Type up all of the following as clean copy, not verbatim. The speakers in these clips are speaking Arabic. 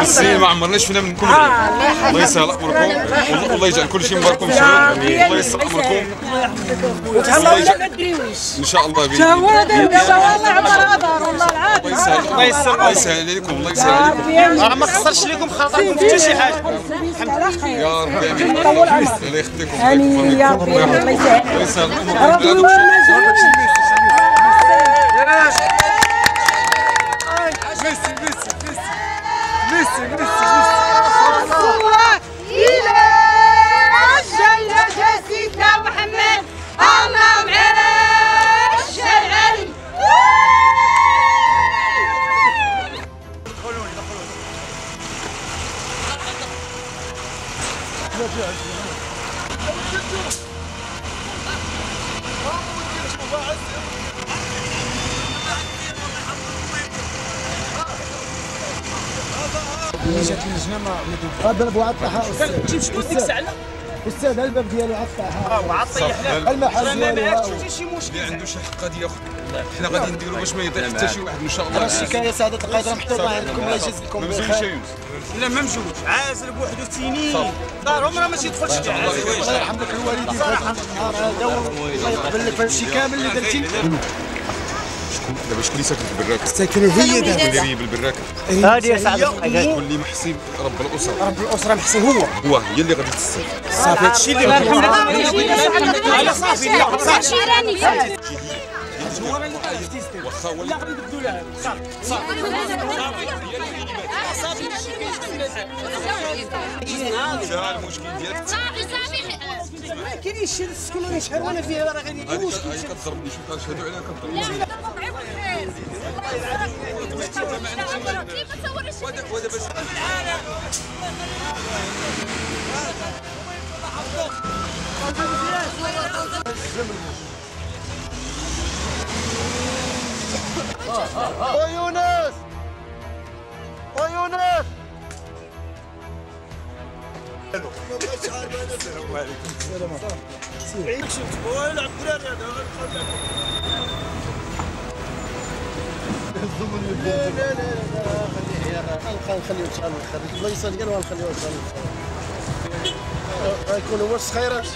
السنين ما عمرناش فينا منكم. الله يسهل امركم، والله يجعل كل شيء مبارك شباب. الله يسهل امركم وتهلاو لنا الدريويش ان شاء الله. باذن الله الله يسهل عليكم، الله يسهل عليكم. راه ما قصرش لكم خاطركم حتى شي حاجه. يا ربي امين. الله يخليكم يا ربي الله يسهل امركم. جات اللجنه ما ضربوا على الطاحه. تمشي ديك الساعه استاذ الباب ديالو على الطاحه وعطيه المحل ديالو ما عرفتش شي مشكل. اللي عنده شي حق غادي ياخذ. حنا غادي نديرو باش ما يضيع حتى شي واحد ان شاء الله. الشكايه سعاده القادره محطوطه عندكم، الله يجازيكم بخير. لا ما مجوج عازل بوحدو سنين دارهم راه ماشي يدخلش كاع. الله يرحم لك الوالدين في هذا النهار هذا، والله يقبل لك في هادشي كامل اللي درتي. دابا شكون اللي ساكن في البراكه؟ ساكنه هي دابا اللي هي بالبراكه. هذه يا سعاده القادره واللي محسن رب الاسره. رب الاسره محسن هو هي اللي غادي تستلم. صافي هادشي اللي صافي واخا هو اللي نبدلوا لها صافي هذا المشكل ديالك. ما كاينش شي سكنوني شحال وانا فيها راه غادي يدير مشكل. هاي كتضربني شو كنشهدوا عليها كتضربني. يونس يونس السلام عليكم. هو يلعب دراري هذا. لا لا لا نخليو ان شاء الله نخرج البلايصه ديالو ونخليوها ان شاء الله غيكونوا واش خيرات.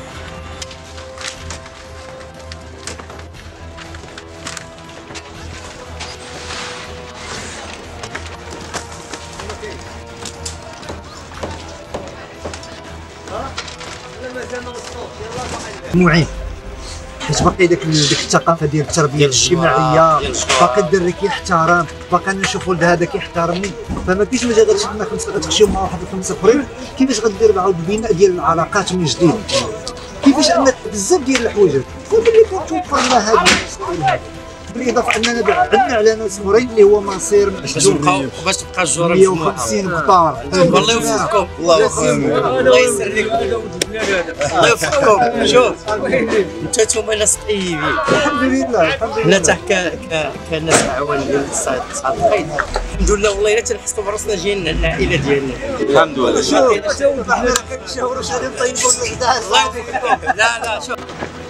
معين حيت باقي ديك الثقافه ديال التربيه الاجتماعيه، باقي الدري كيحترم، باقي نشوفوا هذا كيحترمني، فما كاينش مجال غتشد لنا خمسه غتخشيو مع واحد الخمسه اخرين. كيفاش غدير عاود البناء ديال العلاقات من جديد؟ كيفاش عندنا بزاف ديال الحوايج اللي كتوفر لنا هذه المسائل، بالاضافه اننا عندنا اعلانات اخرين اللي هو مصير باش تبقى الجوره 150 هكتار. والله يوفقكم. الله يسر لكم. الله يوفقكم. شوف انتم ناس طيبين الحمد لله لا حتى كناس عوان ديال الصعيد الخير. الحمد لله والله الا تنحسوا براسنا جايين العائله ديالنا. الحمد لله. شوف حنا كنشاوروا شحال نطيبوا الغداء. الله يوفقكم. لا شوف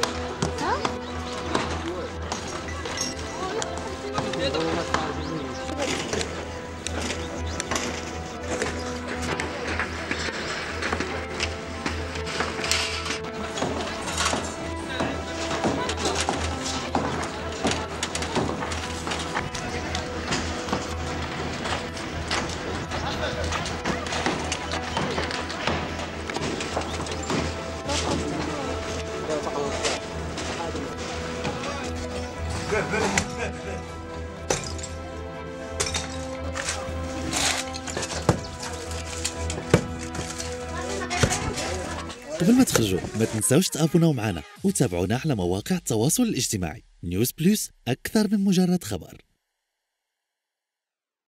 قبل ما تخرجوا ما تنساوش تابوناو معنا وتابعونا على مواقع التواصل الاجتماعي. نيوز بلس أكثر من مجرد خبر.